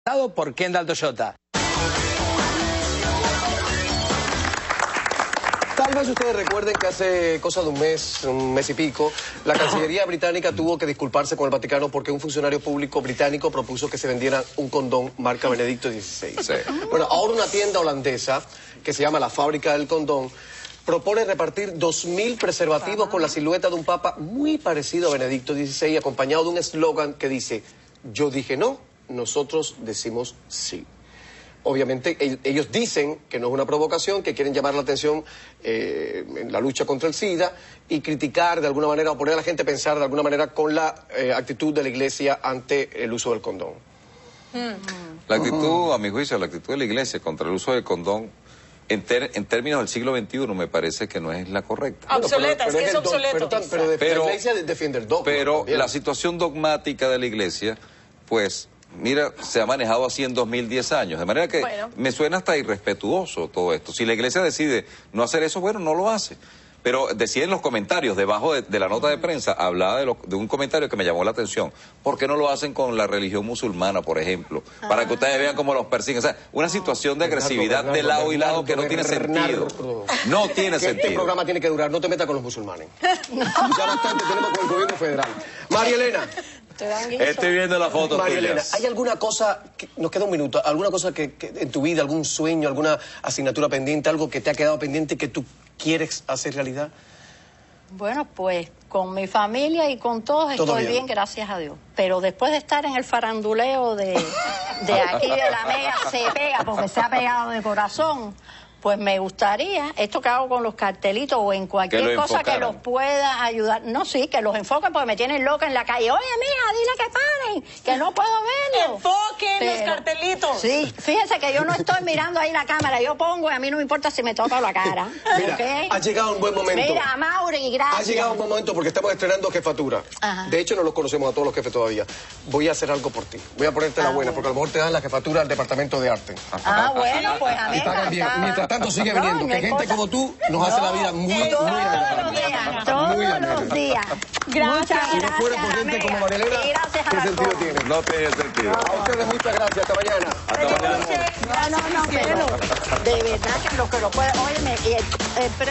Por Kendall Toyota. Tal vez ustedes recuerden que hace cosa de un mes y pico, la Cancillería británica tuvo que disculparse con el Vaticano porque un funcionario público británico propuso que se vendiera un condón marca Benedicto XVI. Sí. Bueno, ahora una tienda holandesa que se llama La Fábrica del Condón propone repartir 2.000 preservativos con la silueta de un papa muy parecido a Benedicto XVI, acompañado de un eslogan que dice: yo dije no, nosotros decimos sí. Obviamente ellos dicen que no es una provocación, que quieren llamar la atención en la lucha contra el SIDA y criticar de alguna manera o poner a la gente a pensar de alguna manera con la actitud de la Iglesia ante el uso del condón. La actitud, a mi juicio, la actitud de la Iglesia contra el uso del condón en términos del siglo XXI me parece que no es la correcta. Obsoleta, es que es obsoleto. Pero la Iglesia defiende el dogma. Pero también. la situación dogmática de la Iglesia, pues, mira, se ha manejado así en 2010 años. De manera que me suena hasta irrespetuoso todo esto. Si la Iglesia decide no hacer eso, bueno, no lo hace. Pero decía en los comentarios, debajo de la nota de prensa, hablaba de un comentario que me llamó la atención. ¿Por qué no lo hacen con la religión musulmana, por ejemplo? Para que ustedes vean cómo los persiguen. O sea, una situación de agresividad de lado y lado que no tiene sentido. No tiene sentido. Este programa tiene que durar, no te metas con los musulmanes. Ya bastante tenemos con el gobierno federal. María Elena. Estoy viendo la foto. María Elena, ¿hay alguna cosa, nos queda un minuto, alguna cosa que en tu vida, algún sueño, alguna asignatura pendiente, algo que te ha quedado pendiente que tú quieres hacer realidad? Bueno, pues con mi familia y con todos estoy bien, gracias a Dios. Pero después de estar en el faranduleo de aquí de la Mega se pega, porque se ha pegado de corazón, pues me gustaría, esto que hago con los cartelitos o en cualquier cosa que los pueda ayudar. No, sí, que los enfoquen porque me tienen loca en la calle. Oye, mija, dile que paren, que no puedo verlo. Enfoquen los cartelitos. Sí, fíjense que yo no estoy mirando ahí la cámara, yo pongo y a mí no me importa si me toca la cara. Mira, ¿okay? Ha llegado un buen momento. Mira, Mauri, gracias. Ha llegado un buen momento porque estamos estrenando jefatura. Ajá. De hecho, no los conocemos a todos los jefes todavía. Voy a hacer algo por ti. Voy a ponerte la buena, porque a lo mejor te dan la jefatura del departamento de arte. Bueno, pues a mí y pagan bien. Mientras tanto, sigue viniendo. Que gente como tú nos hace la vida muy agradable. Todos los días. Gracias. Si no fuera por gente como María Elena, ¿qué sentido tiene? No tiene sentido. A ustedes muchas gracias. Hasta mañana. No, pero de verdad que lo puede. Óyeme,